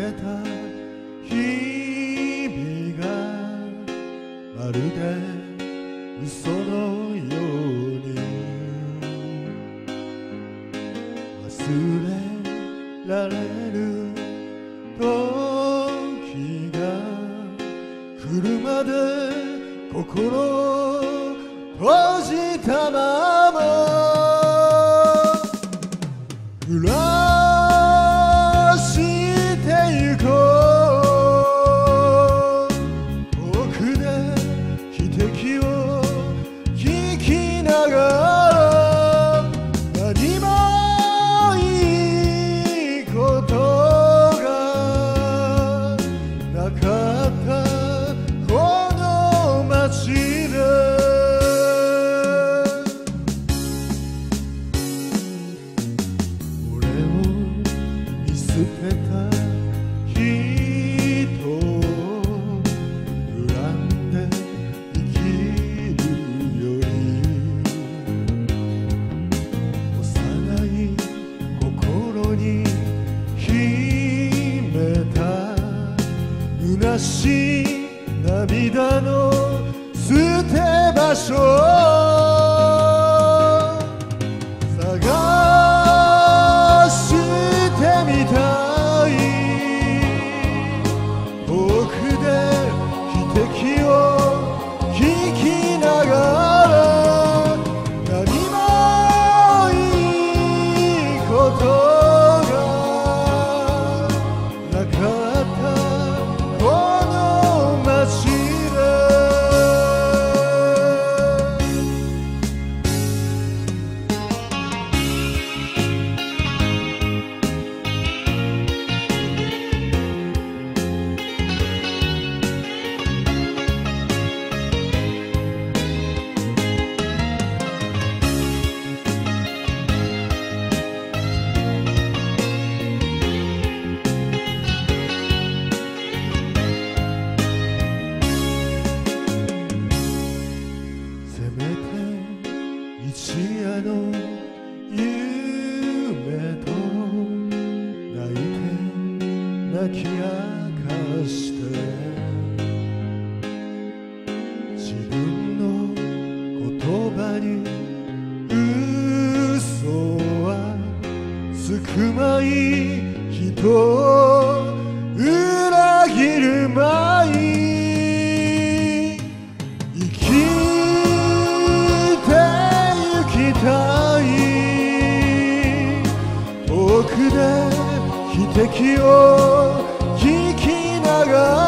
た日々がまるで嘘のように忘れられる時が来るまで心閉じたまま暮らしてゆこう遠くで汽笛を聞きながら何もいいことがなかったこの街で捨てた人を恨んで生きるより幼い心に秘めた虚しい涙の捨て場所一夜の夢と泣いて泣き明かして自分の言葉に嘘はつくまい人を裏切るまい遠くで汽笛を聞きながら